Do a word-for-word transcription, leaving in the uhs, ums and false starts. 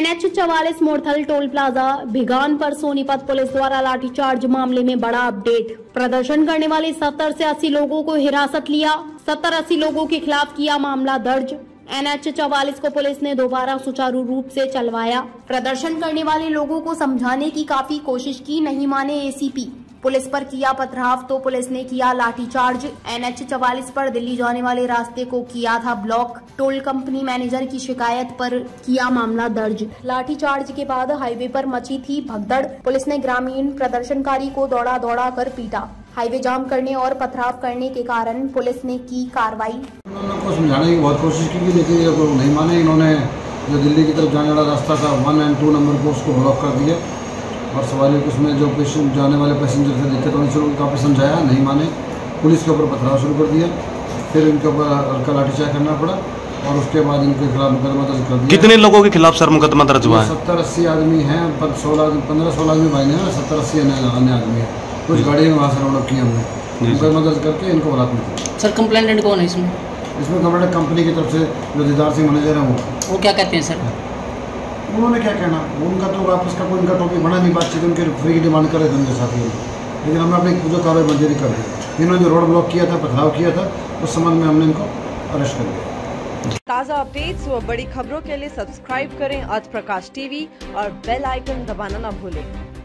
N H चवालीस Murthal toll plaza भिगान पर Sonipat police द्वारा लाठीचार्ज मामले में बड़ा अपडेट। प्रदर्शन करने वाले सत्तर से अस्सी लोगों को हिरासत लिया। सत्तर अस्सी लोगों के खिलाफ किया मामला दर्ज। एन एच चवालीस को पुलिस ने दोबारा सुचारू रूप से चलवाया। प्रदर्शन करने वाले लोगों को समझाने की काफी कोशिश की, नहीं माने ए सी पी। पुलिस पर किया पथराव तो पुलिस ने किया लाठीचार्ज। एन एच चवालीस पर दिल्ली जाने वाले रास्ते को किया था ब्लॉक। टोल कंपनी मैनेजर की शिकायत पर किया मामला दर्ज। लाठीचार्ज के बाद हाईवे पर मची थी भगदड़। पुलिस ने ग्रामीण प्रदर्शनकारी को दौड़ा दौड़ा कर पीटा। हाईवे जाम करने और पथराव करने के कारण पुलिस ने की कार्रवाई। उनको समझाने की बहुत कोशिश की, लेकिन ये लोग नहीं माने। इन्होंने जो दिल्ली की तरफ जाने वाला रास्ता था वन एंड टू नंबर को उसको ब्लॉक कर दिया और सवारी उसमें जो पेशेंट जाने वाले पैसेंजर थे दिक्कत होनी शुरू, काफ़ी समझाया, नहीं माने। पुलिस के ऊपर पथराव शुरू कर दिया। फिर इनके ऊपर हल्का लाठीचार्ज करना पड़ा और उसके बाद इनके खिलाफ मुकदमा दर्ज कर दिया। कितने लोगों के खिलाफ सर मुकदमा दर्ज हुआ है? सत्तर अस्सी आदमी हैं, पर सोलह पंद्रह सोलह आदमी भाई हैं, सत्तर अस्सी अन्य आदमी है। कुछ गाड़ी में वहाँ से रोड की हमने मुकदमा दर्ज करके इनको बरात में किया। सर कंप्लेंट कौन है इसमें? इसमें कंप्लेंट कंपनी की तरफ से जो दीदार सिंह मैनेजर हैं वो वो क्या कहते हैं सर? उन्होंने क्या कहना, उनका तो वापस का कोई उनका टॉपिक बना नहीं, बातचीत उनके फ्री की डिमांड करे थे उनके साथी, लेकिन हमने अपनी जो कार्रवाई मंजूरी कर दी। इन्होंने जो रोड ब्लॉक किया था, पथराव किया था, उस संबंध में हमने इनको अरेस्ट कर दिया। ताज़ा अपडेट्स व बड़ी खबरों के लिए सब्सक्राइब करें आज प्रकाश टीवी और बेल आइकन दबाना न भूलें।